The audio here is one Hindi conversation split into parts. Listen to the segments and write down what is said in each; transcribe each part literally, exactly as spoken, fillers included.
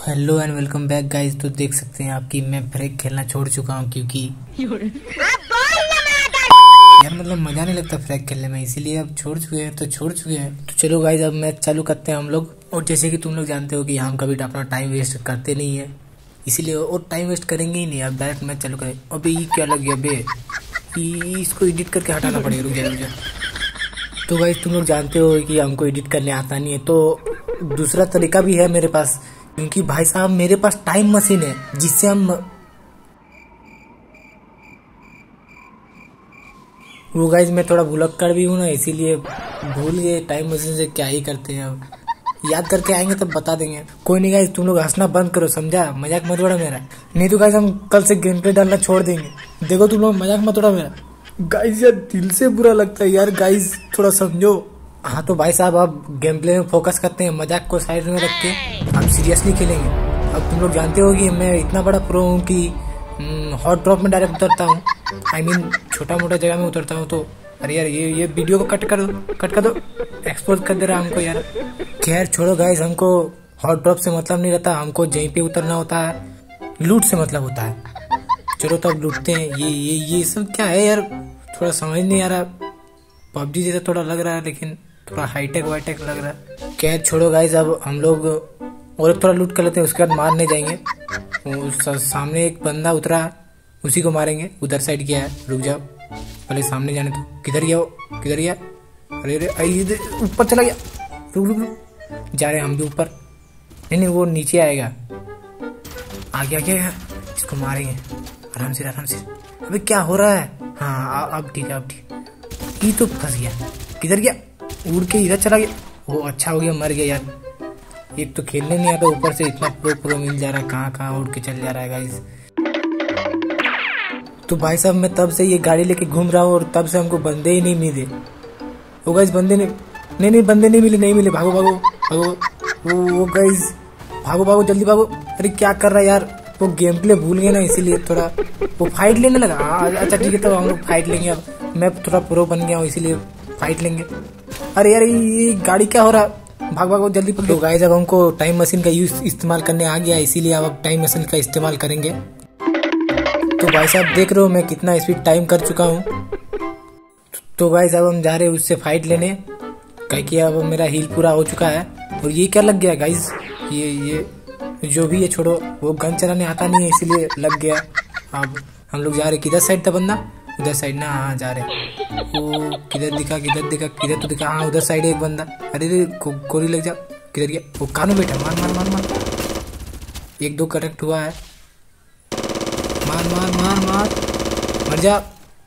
Hello and welcome back guys. तो देख सकते हैं आपकी मैं फ्रैग खेलना छोड़ चुका हूँ क्योंकि यार मतलब मजा नहीं लगता फ्रैग खेलने में, इसीलिए अब छोड़ चुके हैं तो छोड़ चुके हैं। तो चलो गाइस अब मैच चालू करते हैं हम लोग। और जैसे कि तुम लोग जानते हो कि हम कभी अपना टाइम वेस्ट करते नहीं है, इसीलिए और टाइम वेस्ट करेंगे ही नहीं। अब डायरेक्ट मैच चालू करें। अबे ये क्या लग गया बे, इसको एडिट करके हटाना पड़ेगा। रुक जा रुक जा। तो गाइस तुम लोग जानते हो कि हमको एडिट करने आता नहीं है, तो दूसरा तरीका भी है मेरे पास, क्योंकि भाई साहब मेरे पास टाइम मशीन है जिससे हम वो गाइस मैं थोड़ा भुलक्कड़ भी हूँ ना, इसीलिए भूल गए टाइम मशीन से क्या ही करते हैं। अब याद करके आएंगे तब बता देंगे। कोई नहीं गाइस, तुम लोग हंसना बंद करो, समझा? मजाक मत उड़ा मेरा, नहीं तो गाइस हम कल से गेम प्ले डालना छोड़ देंगे। देखो तुम लोग मजाक मत उड़ा मेरा गाइस, यार दिल से बुरा लगता है यार गाइस, थोड़ा समझो। हाँ तो भाई साहब अब गेम प्ले में फोकस करते हैं, मजाक को साइड में रख के हम सीरियसली खेलेंगे। अब तुम लोग जानते हो कि मैं इतना बड़ा प्रो हूँ कि हॉट ड्रॉप में डायरेक्ट उतरता हूँ। आई मीन छोटा मोटा जगह में उतरता हूँ। तो अरे यार ये ये वीडियो को कट कर दो, कट कर दो, एक्सपोज कर दे रहा हमको यार। खैर छोड़ो गाइस, हमको हॉट ड्रॉप से मतलब नहीं रहता, हमको जहीं पे उतरना होता है लूट से मतलब होता है। चलो तब लूटते हैं। ये ये ये सब क्या है यार, थोड़ा समझ नहीं आ रहा। पबजी जैसा थोड़ा लग रहा है लेकिन थोड़ा हाईटेक वाईटेक लग रहा है। खैर छोड़ो गाइस, अब हम लोग और थोड़ा लूट कर लेते हैं, उसके बाद मारने जाएंगे। सामने एक बंदा उतरा, उसी को मारेंगे। उधर साइड क्या है, रुक जाओ पहले सामने जाने तो। किधर गया वो, किधर गया? अरे अरे ऊपर चला गया। रुक रुक रुक, जा रहे हम भी ऊपर। नहीं नहीं वो नीचे आएगा। आ गया क्या, इसको मारेंगे आराम से आराम से। अबे क्या हो रहा है? हाँ अब ठीक है अब ठीक। ये तो फंस गया। किधर गया? उड़ के इधर चला गया। वो अच्छा हो गया, मर गया यार। एक तो खेलने नहीं आता, ऊपर से इतना प्रो प्रो मिल जा रहा है, कहाँ कहाँ उड़ के चल जा रहा है गाइस। तो भाई साहब मैं तब से ये गाड़ी लेके घूम रहा हूँ और तब से हमको बंदे ही नहीं मिले। वो गाइस बंदे नहीं नहीं नहीं बंदे नहीं मिले, नहीं मिले। भागो भागो भागो। वो वो गाइस भागो भागो जल्दी भागो। अरे क्या कर रहा है यार, वो गेम प्ले भूल गए ना, इसीलिए थोड़ा वो फाइट लेने लगा। अच्छा ठीक है, तो हम लोग फाइट लेंगे। अब मैं थोड़ा प्रो बन गया हूँ इसीलिए फाइट लेंगे। अरे यार ये गाड़ी क्या हो रहा, भाग भागो जल्दी पकड़ो। तो गाइस अब हमको टाइम मशीन का यूज इस्तेमाल करने आ गया, इसीलिए अब टाइम मशीन का इस्तेमाल करेंगे। तो भाई साहब देख रहे हो मैं कितना स्पीड टाइम कर चुका हूँ। तो गाइस अब हम जा रहे हैं उससे फाइट लेने, क्योंकि अब मेरा हील पूरा हो चुका है। और ये क्या लग गया गाइस, ये ये जो भी है छोड़ो, वो गन चलाने आता नहीं है इसीलिए लग गया। अब हम लोग जा रहे, किधर साइड था बंदा? उधर साइड ना, हाँ जा रहे। वो किधर दिखा किधर दिखा किधर तो दिखा, हाँ उधर साइड एक बंदा। अरे रे गोली लग जा। किधर गया वो? कानों बैठा, मार मार मार मार। एक दो करेक्ट हुआ है, मार मार मार मार, मर जा।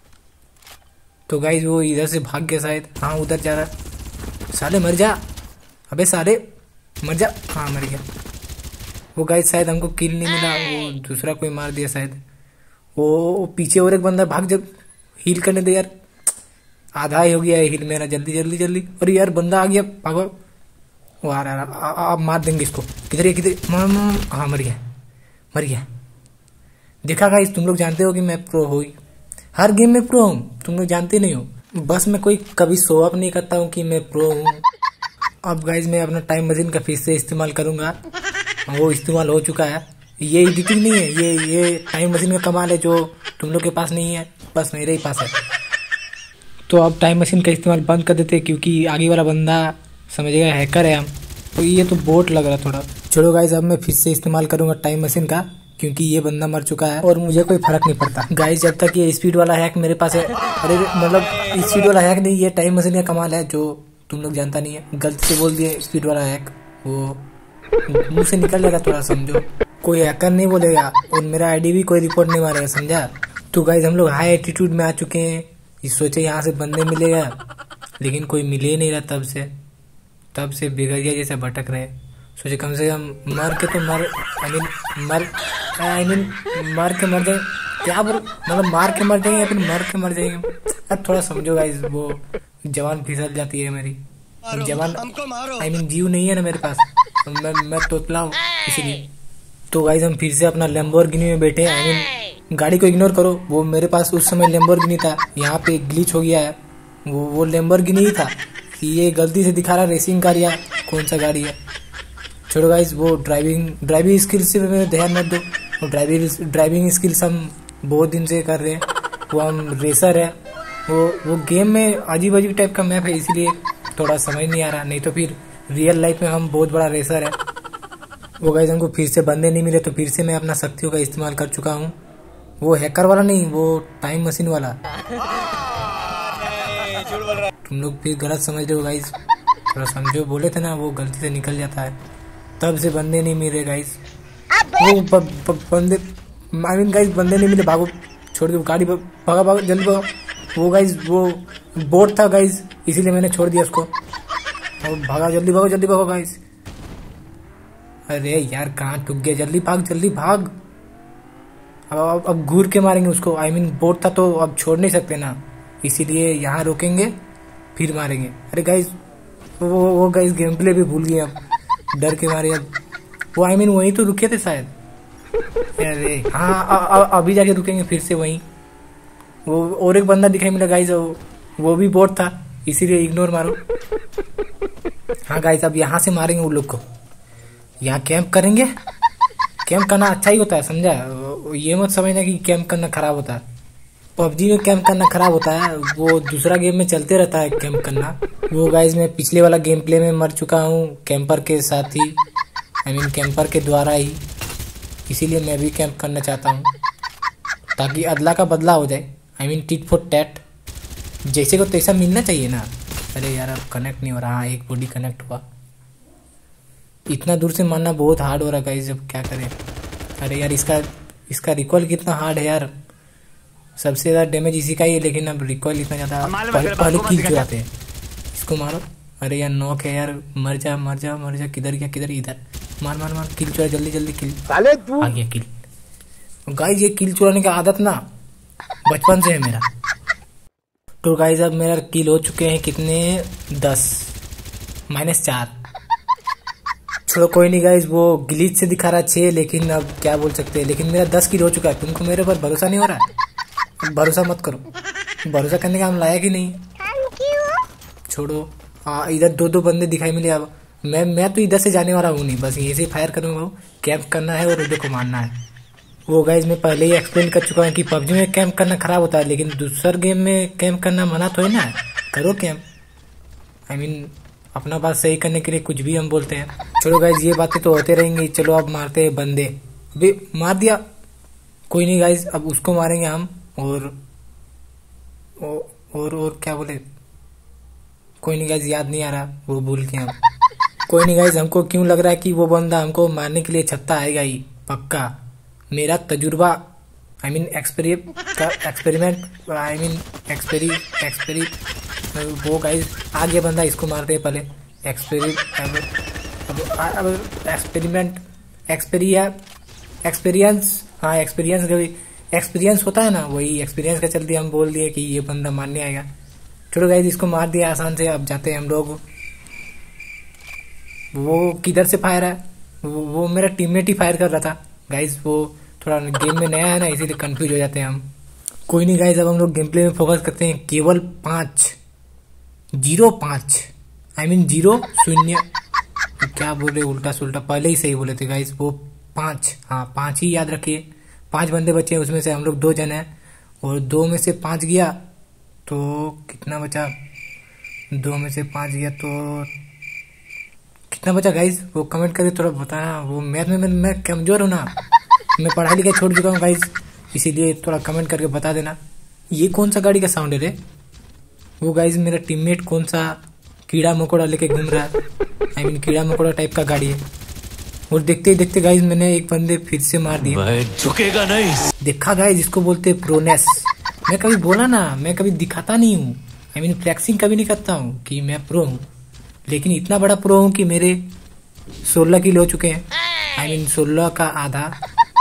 तो गाइस वो इधर से भाग गया शायद, हाँ उधर जा रहा। साले मर जा, अबे साले मर जा। हाँ मर गया वो गाइस। शायद हमको किल नहीं मिला, वो दूसरा कोई मार दिया शायद। वो पीछे और एक बंदा, भाग जब हील करने दे यार। आधा ही हो गया है हील मेरा, जल्दी जल्दी जल्दी। अरे यार बंदा आ गया, भागो। वो आ रहा, आप मार देंगे इसको। किधर है किधर? हाँ मर गया मर गया। देखा गाइस, तुम लोग जानते हो कि मैं प्रो हूँ, हर गेम में प्रो हूँ, तुम लोग जानते नहीं हो। बस मैं कोई कभी शो अप नहीं करता हूँ कि मैं प्रो हूँ। अब गाइस मैं अपना टाइम मशीन का फिर से इस्तेमाल करूंगा, वो इस्तेमाल हो चुका है। ये एडिटिंग नहीं है, ये ये टाइम मशीन का कमाल है जो तुम लोग के पास नहीं है, बस मेरे ही पास है। तो अब टाइम मशीन का इस्तेमाल बंद कर देते हैं क्योंकि आगे वाला बंदा समझेगा हैकर है हम। तो ये तो बोट लग रहा थोड़ा। छोड़ो गाइस, अब मैं फिर से इस्तेमाल करूंगा टाइम मशीन का, क्योंकि ये बंदा मर चुका है और मुझे कोई फर्क नहीं पड़ता गाइस जब तक ये स्पीड वाला हैक मेरे पास है। अरे मतलब स्पीड वाला हैक नहीं, ये टाइम मशीन का कमाल है जो तुम लोग जानता नहीं है। गलती से बोल दिए स्पीड वाला हैक, वो मुंह से निकल जाएगा, थोड़ा समझो। कोई हैकर नहीं बोलेगा और मेरा आईडी भी कोई रिपोर्ट नहीं मारेगा, समझा? तो गाइस हम लोग हाई एटीट्यूड में आ चुके हैं, इस सोचे यहाँ से बंदे मिलेगा, लेकिन कोई मिले नहीं रहा। तब से तब से बिगड़िया जैसे भटक रहे। सोचे कम से कम मर के तो मर आई मीन मर आई मीन मर के मर जाए, क्या बोल मतलब मार के मर जाएंगे या फिर मर के मर जाएंगे। अब थोड़ा समझो गाइस, वो जवान फिसल जाती है मेरी। जवान आई मीन जीव नहीं है ना मेरे पास, मैं मैं तोतला हूँ इसीलिए। तो गाइस हम फिर से अपना लैम्बोर्गिनी में बैठे हैं। आई मीन गाड़ी को इग्नोर करो, वो मेरे पास उस समय लैम्बोर्गिनी था, यहाँ पे ग्लिच हो गया है। वो वो लैम्बोर्गिनी ही था, ये गलती से दिखा रहा रेसिंग कार या कौन सा गाड़ी है। छोड़ो गाइस, वो ड्राइविंग ड्राइविंग स्किल से में ध्यान मत दो। वो ड्राइविंग ड्राइविंग स्किल्स हम बहुत दिन से कर रहे हैं। वो हम रेसर है। वो वो गेम में अजीब अजीब टाइप का मैप है, इसीलिए थोड़ा समझ नहीं आ रहा, नहीं तो फिर रियल लाइफ में हम बहुत बड़ा रेसर है। वो गाइस हमको फिर से बंदे नहीं मिले, तो फिर से मैं अपना शक्तियों का इस्तेमाल कर चुका हूँ। वो हैकर वाला नहीं, वो टाइम मशीन वाला। तुम लोग फिर गलत समझ रहे हो गाइस, थोड़ा समझो। बोले थे ना वो गलती से निकल जाता है, तब से बंदे नहीं मिले गाइस। वो ब, ब, बंदे आई मीन गाइस बंदे नहीं मिले। भागो, छोड़ के गाड़ी भागा भागा जल्दी भागो। वो गाइस वो बोट था गाइस, इसीलिए मैंने छोड़ दिया उसको। और भागा, जल्दी भागो जल्दी भागो गाइस। अरे यार कहाँ टूट गया, जल्दी भाग जल्दी भाग। अब अब, अब घूर के मारेंगे उसको। आई मीन बोट था तो अब छोड़ नहीं सकते ना, इसीलिए यहाँ रोकेंगे फिर मारेंगे। अरे गाइस वो वो गाइस गेम प्ले भी भूल गए अब, डर के मारे। अब वो आई मीन वहीं तो रुके थे शायद। अरे हाँ अभी जाके रुकेंगे फिर से वहीं। वो और एक बंदा दिखाई मिला गाइस, वो, वो भी बोट था, इसीलिए इग्नोर मारो। हाँ गाइस अब यहाँ से मारेंगे उन लोग को। यहाँ कैंप करेंगे। कैंप करना अच्छा ही होता है, समझा। ये मत समझना कि कैंप करना खराब होता है। पबजी में कैंप करना खराब होता है, वो दूसरा गेम में चलते रहता है कैंप करना। वो गाइस मैं पिछले वाला गेम प्ले में मर चुका हूँ कैंपर के साथ ही, आई मीन कैंपर के द्वारा ही। इसीलिए मैं भी कैंप करना चाहता हूँ ताकि अदला का बदला हो जाए। I mean tit for tat, जैसे को तैसा मिलना चाहिए ना। अरे यार अब कनेक्ट नहीं हो रहा। हाँ एक बॉडी कनेक्ट हुआ। इतना दूर से मारना बहुत हार्ड हो रहा है गाइस, अब क्या करें। अरे यार इसका इसका रिकॉल कितना हार्ड है यार, सबसे ज्यादा डैमेज इसी का ही है, लेकिन अब रिकॉल इतना ज्यादा। पहले किल चुराते हैं, इसको मारो। अरे यार नॉक है यार, मर जा मर जा मर जा। किधर गया किधर, इधर मार मार मार। किल चुरा जल्दी जल्दी, किल आ गया किल। गाइस ये किल चुराने का आदत ना बचपन से है मेरा। तो गाइस अब मेरा किल हो चुके हैं कितने, दस माइनस चार। छोड़ो कोई नहीं गाइस, वो ग्लिच से दिखा रहा छः, लेकिन अब क्या बोल सकते हैं। लेकिन मेरा दस किल हो चुका है। तुमको मेरे पर भरोसा नहीं हो रहा है, भरोसा मत करो। भरोसा करने का हम लायक ही नहीं। छोड़ो। हाँ इधर दो दो बंदे दिखाई मिले। अब मैं मैं तो इधर से जाने वाला हूँ नहीं, बस यहीं से फायर करूंगा। कैंप करना है और उधर को मारना है। वो गाइस मैं पहले ही एक्सप्लेन कर चुका हूँ कि पबजी में कैंप करना खराब होता है, लेकिन दूसर गेम में कैंप करना मना तो है ना। करो कैंप, आई मीन अपना बात सही करने के लिए कुछ भी हम बोलते हैं। छोड़ो गाइस ये बातें तो होते रहेंगी। चलो अब मारते हैं बंदे। अभी मार दिया, कोई नहीं गाइस, अब उसको मारेंगे हम। और और और क्या बोले, कोई नहीं गाइस याद नहीं आ रहा, वो भूल के हम। कोई नहीं गाइस, हमको क्यों लग रहा है कि वो बंदा हमको मारने के लिए छत्ता आएगा ही पक्का। मेरा तजुर्बा I mean experiment I mean एक्सपेरी एक्सपेरी वो गाइस आ गया बंदा, इसको मारते हैं पहले। एक्सपेरी एक्सपेरिमेंट एक्सपेरिया एक्सपीरियंस हाँ एक्सपीरियंस एक्सपीरियंस होता है ना, वही एक्सपीरियंस का चलते हम बोल दिए कि ये बंदा मारने आएगा। छोड़ो गाइस इसको मार दिया आसान से। अब जाते हैं हम लोग। वो किधर से फायर है, वो, वो मेरा टीममेट ही फायर कर रहा था गाइस। वो थोड़ा गेम में नया है ना, इसीलिए कंफ्यूज हो जाते हैं हम। कोई नहीं गाइस, अब हम लोग गेम प्ले में फोकस करते हैं। केवल पाँच जीरो पाँच आई मीन जीरो शून्य क्या बोल रहे उल्टा सुल्टा, पहले ही सही बोले थे गाइस। वो पाँच, हाँ पाँच ही याद रखिए। पांच बंदे बचे हैं, उसमें से हम लोग दो जन हैं, और दो में से पाँच गया तो कितना बचा, दो में से पाँच गया तो कितना बचा गाइस, वो कमेंट करके थोड़ा बताना। वो मैथ में मैं, मैं कमजोर हूँ ना, मैं पढ़ाई लिखाई छोड़ चुका हूँ गाइस, इसीलिए थोड़ा कमेंट करके बता देना। ये कौन सा गाड़ी का साउंड है रे? वो गाइस मेरा टीममेट कौन सा कीड़ा मकोड़ा लेके घूम रहा है, आई मीन कीड़ा मकोड़ा टाइप का गाड़ी है। और देखते ही देखते गाइस मैंने एक बंदे फिर से मार दिया। झुकेगा नहीं। देखा गाइस, इसको बोलते प्रोनेस। मैं कभी बोला ना, मैं कभी दिखाता नहीं हूँ, आई मीन फ्लैक्सिंग कभी नहीं करता हूँ कि मैं प्रो हूँ, लेकिन इतना बड़ा प्रो हूँ कि मेरे सोलह किल हो चुके हैं, आई मीन सोलह का आधा।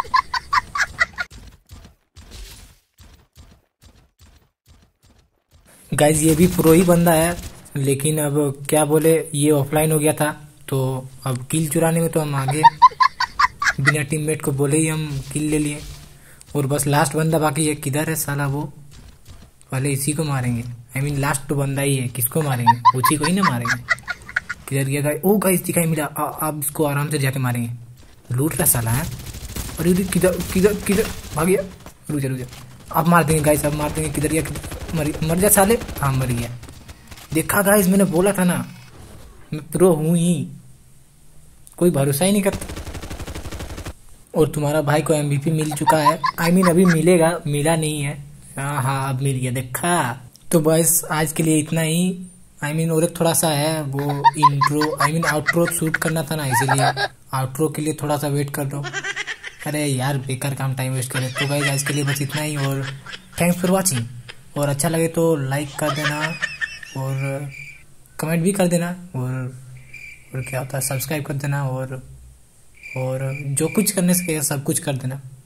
गाइस ये भी प्रो ही बंदा है, लेकिन अब क्या बोले ये ऑफलाइन हो गया था, तो अब किल चुराने में तो हम आगे बिना टीममेट को बोले ही हम किल ले लिए। और बस लास्ट बंदा बाकी है, किधर है साला वो, पहले इसी को मारेंगे, आई मीन लास्ट तो बंदा ही है, किसको मारेंगे, उसी को ही ना मारेंगे। किधर गया गाइस? ओ गाइस दिखाई मिला। आप इसको आराम से जाके मारेंगे। लूट रहा साला है। अरे किधर किधर किधर भाग गया? रुक जा रुक जा, अब मार देंगे गाइस, अब मार देंगे। किधर गया? मर मर जा साले। हाँ मर गया। देखा गाइस, मैंने बोला था ना, मैं प्रो हूं ही, कोई भरोसा ही नहीं करता। और तुम्हारा भाई को एमवीपी मिल चुका है। आई मीन अभी मिलेगा, मिला नहीं है। हाँ हाँ अब मिल गया, देखा। तो बस आज के लिए इतना ही। आई मीन और थोड़ा सा है वो intro, I mean outro shoot करना था ना, इसीलिए आउट्रो के लिए थोड़ा सा वेट कर दो। अरे यार बेकार काम, टाइम वेस्ट करे। तो गाइस आज के लिए बस इतना ही, और थैंक्स फॉर वॉचिंग। और अच्छा लगे तो लाइक कर देना और कमेंट भी कर देना, और और क्या होता है सब्सक्राइब कर देना, और और जो कुछ करने से सब कुछ कर देना।